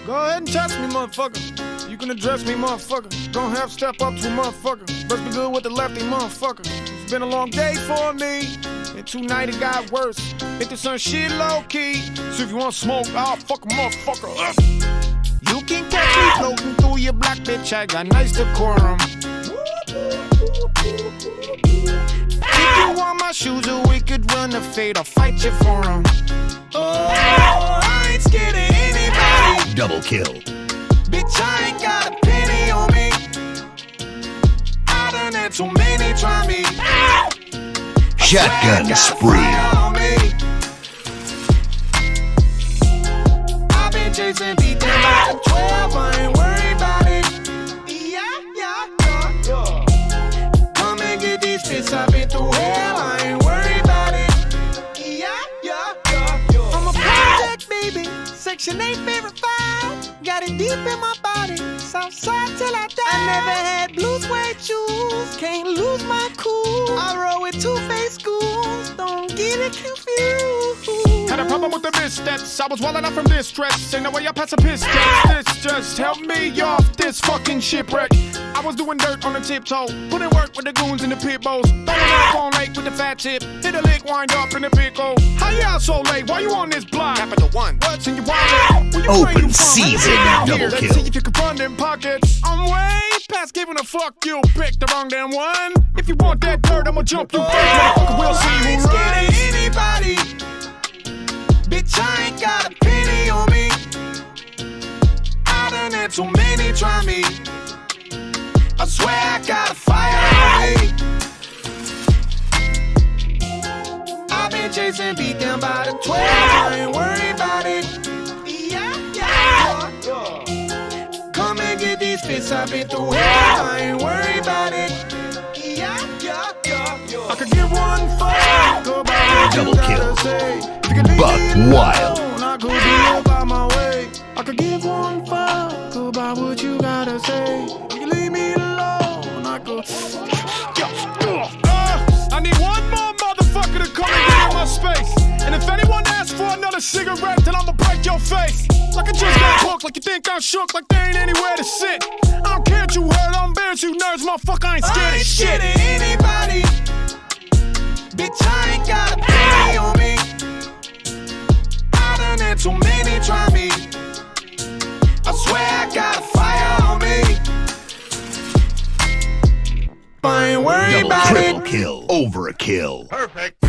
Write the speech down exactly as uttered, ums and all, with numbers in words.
Go ahead and touch me, motherfucker. You can address me, motherfucker. Gonna have to step up to a motherfucker. Best be good with the lefty, motherfucker. It's been a long day for me, and tonight it got worse. Hit the sun shit low-key. So if you want smoke, I'll fuck a motherfucker up. You can catch me floating through your block, bitch. I got nice decorum. If you want my shoes, or we could run a fade, I'll fight you for them. Oh, I ain't scared of anybody. Double kill. Bitch, I ain't got a penny on me. I done had too many try me. Shotgun spree. I've been chasing, beat them by the twelve. I ain't worried about it. Yeah, yeah, yeah, yeah. Come and get these fits. I've been through hell. I ain't worried about it. Yeah, yeah, yeah, yeah. I'm a project baby. Section eight favorite five. Got it deep in my body. Southside till I die. I never had blue suede shoes. Can't lose my cool. I roll with two-faced schools. Don't get it confused. Had a problem with the missteps. I was wildin' out from distress. Ain't no way I pass a piss test. This just helped me off this fucking shipwreck. I was doing dirt on the tiptoe. Putting work with the goons in the pit bulls. Throwing up on lake with the fat tip. Hit a lick, wind up in the pickle. How you out so late? Why you on this block? Capital One. What's in your wallet? Open season double Let's kill. see if you can run them pockets. I'm way past giving a fuck. You picked the wrong damn one. If you want that dirt, I'ma jump you first. Motherfucker, we'll see who runs. I ain't scared of anybody. Bitch, I ain't got a penny on me. I done had too many try me. I swear I got a fire on me. I've been chasing, beat them by the twelve. I ain't worried about it. Yeah, yeah, yeah. Come and get these fits. I've been through hell. I ain't worried about it. Yeah, yeah, yeah, yeah. I could give one fuck about Double what you kill. gotta say. If you could leave Buck me Wild. alone, I could be about my way. I could give one fuck about what you gotta say. If you could leave me alone, I could. Uh, I need one more motherfucker to come and get in my space. And if anyone asks for another cigarette, then I'ma break your face. Like I just got hooked, like you think I'm shook, like there ain't anywhere to sit. I don't care what you heard, I'm embarrassed, you nerds, motherfucker, I ain't scared of shit. I ain't scared of anybody. Bitch, I ain't got a penny on me. I done had too many try me. I swear I got a fire on me. I ain't worried Double about triple it. kill. Overkill. Perfect.